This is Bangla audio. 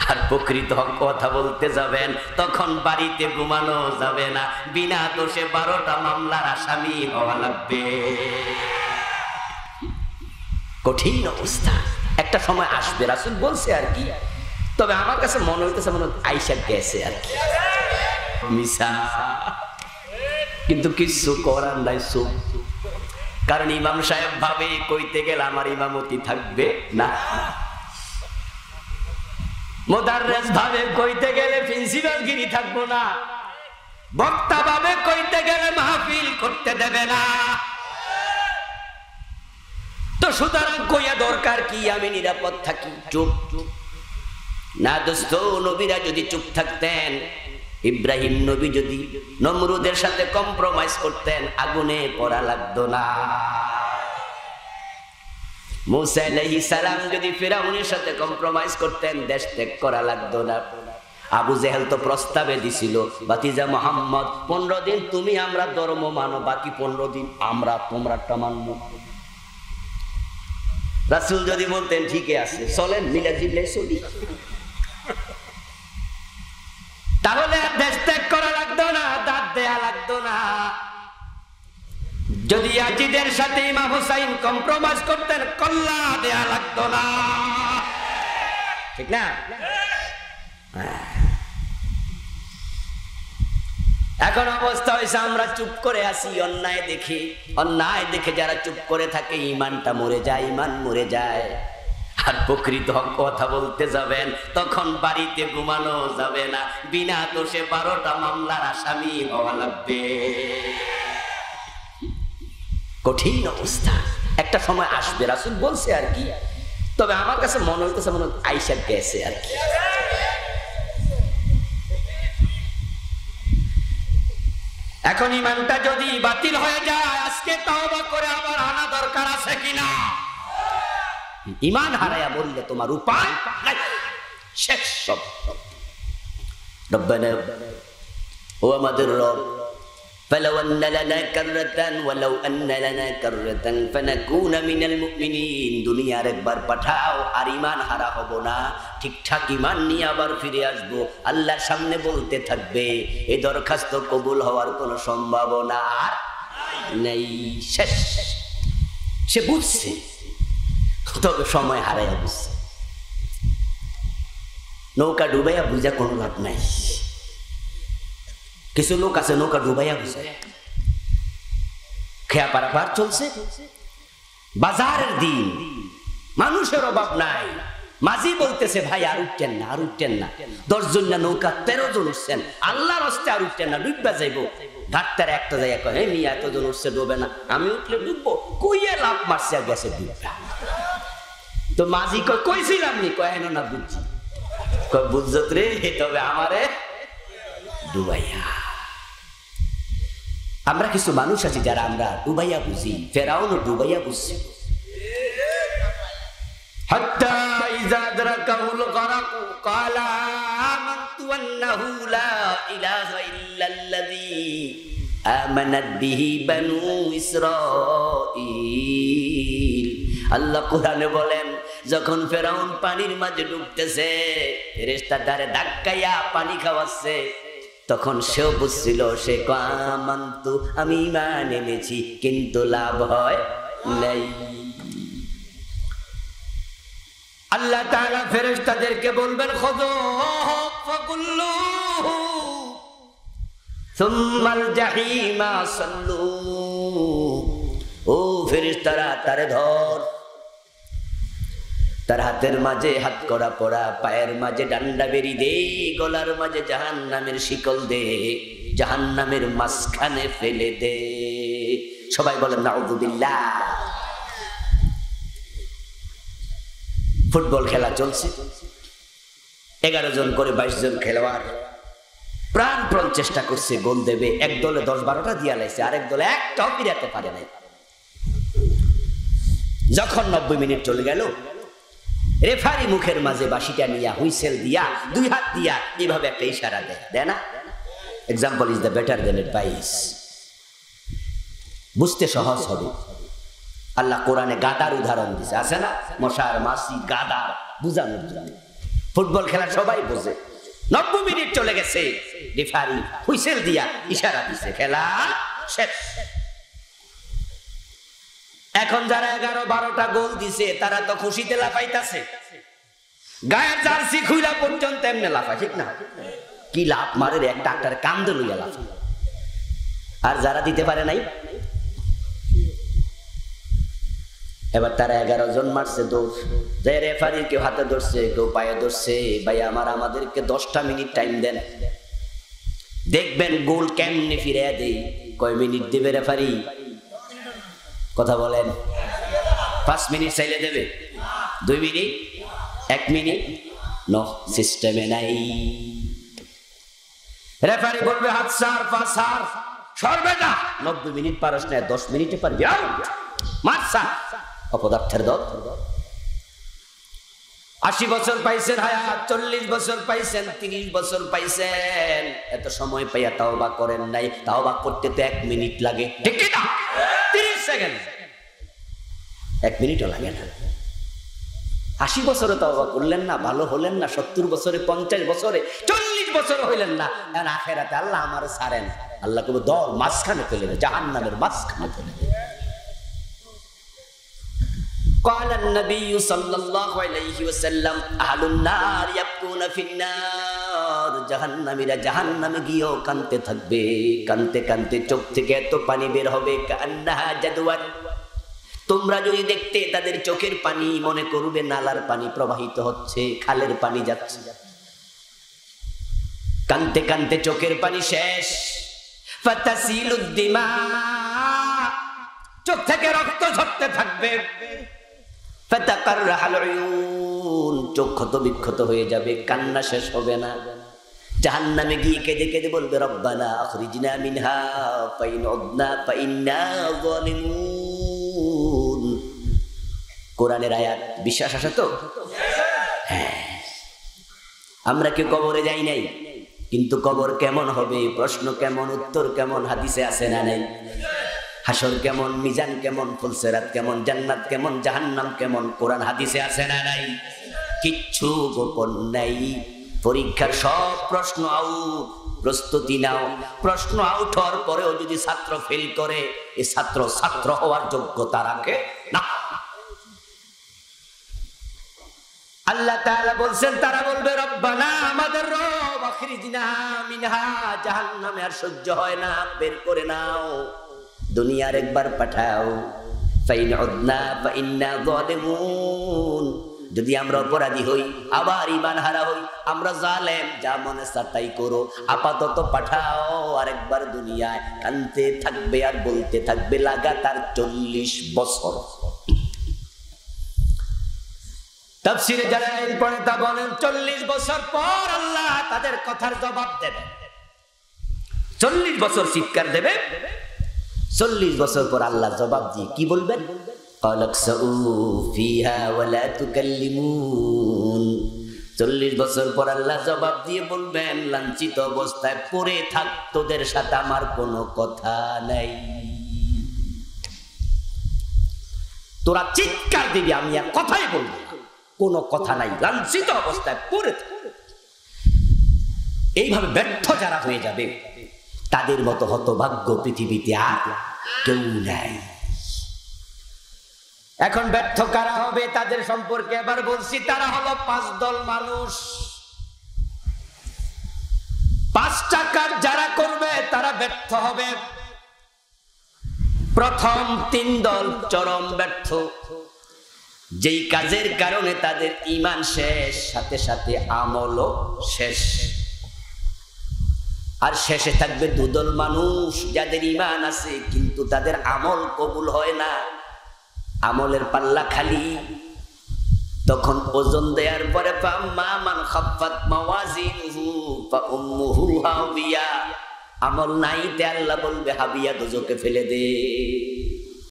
আর প্রকৃত কথা বলতে যাবেন তখন বাড়িতে ঘুমানো যাবে না, বিনা দোষে 12টা মামলার আসামি হওয়া লাগবে। কঠিন অবস্থা, একটা সময় আসবে, রাসূল বলছে আর কি। তবে আমার কাছে মনে হইতেছে মনে আইসা গেছে আর কি, মিশা। কিন্তু কিছু করার নাই, চুপ। কারণ ইমাম সাহেব ভাবে কইতে গেলে আমার ইমামতি থাকবে না, মুদাররিস ভাবে কইতে গেলে প্রিন্সিপালগিরি থাকবো না, বক্তা ভাবে কইতে গেলে মাহফিল করতে দেবে না। তো সুতরাং কইয়া দরকার কি, আমি নিরাপদ থাকি, চুপ। না দোস্ত, নবীরা যদি চুপ থাকতেন, ইব্রাহিম নবী যদি নমরুদের সাথে কম্প্রোমাইজ করতেন, আগুনে পড়া লাগতো না। মুসা আলাইহিস সালাম যদি ফিরাউনের সাথে কম্প্রোমাইজ করতেন, দেশ ত্যাগ করা লাগতো না। আবু জেহেল তো প্রস্তাবে দিছিল, ভাতিজা মুহাম্মদ 15 দিন তুমি আমরা ধর্ম মানো, বাকি 15 দিন আমরা তোমরাটা মানব। রাসূল যদি বলতেন ঠিক আছে চলেন মিলে জিলে চলি, তাহলে আর দেশ ত্যাগ করা লাগতো না, দাঁত দেয়া লাগতো না। যদি ইয়াজিদের সাথে ইমাম হুসাইন কম্প্রোমাইজ করতেন, কল্লা দেয়া লাগতো না, ঠিক না? এখন অবস্থা হয়েছে আমরা চুপ করে আছি, অন্যায় দেখে যারা চুপ করে থাকে ঈমানটা মরে যায়, ঈমান মরে যায়। আর প্রকৃত কথা বলতে যাবেন তখন বাড়িতে ঘুমানো যাবে না, বিনা দোষে 12টা মামলার আসামি হওয়া লাগবে। কঠিন অবস্থা, একটা সময় আসবে, রাসূল বলছে আর কি। তবে আমার কাছে মনে হইতেছে মনে আইসা গেছে আর কি। এখন ঈমানটা যদি বাতিল হয়ে যায়, আজকে তওবা করে আবার আনা দরকার আছে কিনা? ঈমান হারায়া বললে তোমার উপায় নাই, শেষ সব। রব্বানা, ও আমাদের রব, فلو أن لنا كرة ولو أن لنا كرة فنكون من المؤمنين। দুনিয়ার একবার পাঠাও, আর ঈমান হারা হব না, ঠিকঠাক ঈমান নিয়ে আবার ফিরে আসব। আল্লাহর সামনে বলতে থাকবে এই দরখাস্ত কবুল হওয়ার কোনো সম্ভাবনা নেই, শেষ। সে বুঝছে, তবে সময় হারাইয়া বুঝছে। নৌকা ডুবাইয়া বুঝা কোনো লাভ নাই। কিছু লোক আছে নৌকা ডুবাইয়া বুঝে, খেয়া পারাপার চলছে, বাজারের দিন, মানুষের অভাব নাই। মাঝি বলতেছে ভাই আর উঠতেন না, আর উঠতেন না। 10 জন না নৌকা 13 জন উঠছেন, আল্লাহর হস্তে আর উঠতেন না, ডুববা যাইব। ঘাটটার একটা জায়গা কয়, হ্যাঁ মিয়া এতজন উঠছে, ডুবে না, আমি উঠলে ডুববো। কইয়ে লাভ মারছে আর গেছে ডুববা। তো মাঝি কইছিলাম নি, কয় না বুঝছি। কয় বুঝছত রে, তবে আমারে ডুবাইয়া। আমরা কিছু মানুষ আছি যারা আমরা ডুবাইয়া বুঝি, ফেরাউনও ডুবাইয়া বুঝছি। হাত্তা ইযা আদরাকাহুল গরাকু ক্বালা আমানতু আন্নাহু লা ইলাহা ইল্লাল্লাযী আমানাত বিহি বানু ইসরাঈল। আল্লাহ কোরআনে বলেন, যখন ফেরাউন পানির মাঝে ডুবতেছে, ফেরেশতা তারে ধাক্কাইয়া পানি খাওয়াচ্ছে, তখন সেও বুঝছিল, সে আমান্তু আমি ঈমান এনেছি, কিন্তু লাভ হয় নাই। আল্লাহ তাআলা ফেরেশতাদেরকে বলবেন, খুযূহু ফাকুল্লুহু সুম্মাল জাহিমা সাল্লু। ও ফেরেশতারা, তারে ধর, তার হাতের মাঝে হাত করা পড়া, পায়ের মাঝে ডান্ডা বেরি দে, গলার মাঝে জাহান্নামের শিকল দে, জাহান্নামের মাঝখানে ফেলে দে। সবাই বলেন নাউযুবিল্লাহ। ফুটবল খেলা চলছে, 11 জন করে 22 জন খেলোয়াড় প্রাণপণ চেষ্টা করছে গোল দেবে। এক দলে 10-12টা দিয়া লাইছে, আরেক দলে একটাও ফিরাতে পারে নাই। যখন 90 মিনিট চলে গেল, রেফারি মুখের মাঝে বাঁশিটা নিয়া, হুইসেল দিয়া, 2 হাত দিয়া এইভাবে একটা ইশারা দেয় না, example is the better than advice. বুঝতে সহজ হবে। আল্লাহ কোরআনে গাদার উদাহরণ দিছে, আছে না? মশার, মাছি, গাদা বুঝানোর জন্য। ফুটবল খেলা সবাই বোঝে। 90 মিনিট চলে গেছে, রেফারি হুইসেল দিয়া ইশারা দিছে, খেলা শেষ। এখন যারা 11-12টা গোল দিছে তারা তো খুশিতে লাফাইতাছে, গায়ের জার্সি খুইলা পর্যন্ত এমনি লাফায়, ঠিক না? কি লাফ মারে রে, একটা আক্তার কান্দে লইয়া লাফায়। আর যারা দিতে পারে নাই, এবার তারা 11 জন মারছে দৌড়, রেফারি কেউ হাতে ধরছে, কেউ পায়ে ধরছে, ভাই আমাদেরকে 10টা মিনিট টাইম দেন, দেখবেন গোল কেমনে ফিরে দেই। কয় মিনিট দেবে রেফারি? কথা বলেন। 5 মিনিট চাইলে দেবে? 2 মিনিট? 1 মিনিট? নো, সিস্টেমে নাই। রেফারি বলবে হাত সার, পা সার, সরবে না। 90 মিনিট পারস না, 10 মিনিটে পারবি, মারসা অপদার্থের দল। 80 বছর পাইছেন হায়াত, 40 বছর পাইছেন, 30 বছর পাইছেন, এত সময় পাইয়া তাওবা করেন নাই। তাওবা করতে তো 1 মিনিট লাগে, ঠিক না? 30 সেকেন্ড, 1 মিনিটও লাগে না। 80 বছরে তাওবা করলেন না, ভালো হলেন না, 70 বছরে, 50 বছরে, 40 বছর হইলেন না, আর আখেরাতে আল্লাহ আমারে ছাড়েন, আল্লাহ কবে দল মাঝখানে ফেলে দেয়, জাহান্নামের মাঝখানে ফেলে দেয়। قال النبي صلى الله عليه وسلم أهل النار يبكون في النار, জাহান্নামীরা জাহান্নামে গিয়েও কাঁদতে থাকবে, কাঁদতে কাঁদতে চোখ থেকে এত পানি বের হবে, কান্নাহা জাদওয়ান, তোমরা যদি দেখতে তাদের চোখের পানি মনে করবে নালার পানি প্রবাহিত হচ্ছে, খালের পানি যাচ্ছে। কাঁদতে কাঁদতে চোখের পানি শেষ, ফাতাসিলুদ দিমা, চোখ থেকে রক্ত ঝরতে থাকবে, ফাতাকাররাহাল উয়ুন, চোখ ক্ষত বিক্ষত হয়ে যাবে, কান্না শেষ হবে না। জাহান্নামে গিয়ে কেঁদে কেঁদে বলবে রব্বানা আখরিজনা মিনহা ফাইন উদনা ফাইন্না যালিমুন। কোরআনের আয়াত, বিশ্বাস আছে তো? হ্যাঁ, আমরা কি কবরে যাই নাই, কিন্তু কবর কেমন হবে, প্রশ্ন কেমন, উত্তর কেমন, হাদিসে আছে না নাই? হাসর কেমন, মিজান কেমন, ফুলসেরাত কেমন, জান্নাত কেমন, জাহান্নাম কেমন, কোরআন হাদিসে আছে না নাই? কিচ্ছু গোপন নাই। পরীক্ষার সব প্রশ্ন আউট, প্রস্তুতি নাও। প্রশ্ন আউট হওয়ার পরেও যদি ছাত্র ফেল করে, এ ছাত্র ছাত্র হওয়ার যোগ্যতা রাখে না। আল্লাহ তাআলা বলছেন, তারা বলবে রব্বানা, আমাদের রব, আখরিজনা মিনহা, জাহান্নামে আর সহ্য হয় না, বের করে নাও, দুনিয়ার একবার পাঠাও। ফাইন উদনা ফাইন্না যালিমুন, যদি আমরা অপরাধী হই, আবার ঈমান হারা হই, আমরা জালেম, যা মনে চায় তাই করো, আপাতত পাঠাও আরেকবার দুনিয়ায়। কানতে থাকবে আর বলতে থাকবে লাগাতার 40 বছর। তাফসীরে যারা পড়ে তা বলেন 40 বছর পর আল্লাহ তাদের কথার জবাব দেবে। 40 বছর চিৎকার দেবে, 40 বছর পর আল্লাহ জবাব দিয়ে কি বলবেন? কালাকসু ফিহা ওয়ালা তুকাল্লিমুন। 40 বছর পর আল্লাহ জবাব দিয়ে বলবেন, লাঞ্ছিত অবস্থায় পড়ে থাক, তোদের সাথে আমার কোনো কথা নাই। তোরা চিৎকার দিবি, আমি আর কথাই বলবো না, কোনো কথা নাই, লাঞ্ছিত অবস্থায় পড়ে থাক। এইভাবে ব্যর্থ যারা হয়ে যাবে, তাদের মতো হতভাগ্য পৃথিবীতে আর কেউ নাই। এখন ব্যর্থ কারা হবে তাদের সম্পর্কে এবার বলছি। তারা হলো 5 দল মানুষ। 5টা কাজ যারা করবে তারা ব্যর্থ হবে। প্রথম 3 দল চরম ব্যর্থ, যেই কাজের কারণে তাদের ঈমান শেষ, সাথে সাথে আমলও শেষ। আর শেষে থাকবে 2 দল মানুষ, যাদের ঈমান আছে কিন্তু তাদের আমল কবুল হয় না, আমলের পাল্লা খালি। তখন ওজন দেওয়ার পরে ফাম্মা মান খাফফাত মাওয়াজিনুহু ফাউম্মুহু হাবিয়া, আমল নাই তে আল্লাহ বলবে হাবিয়া, দোজখে ফেলে দে।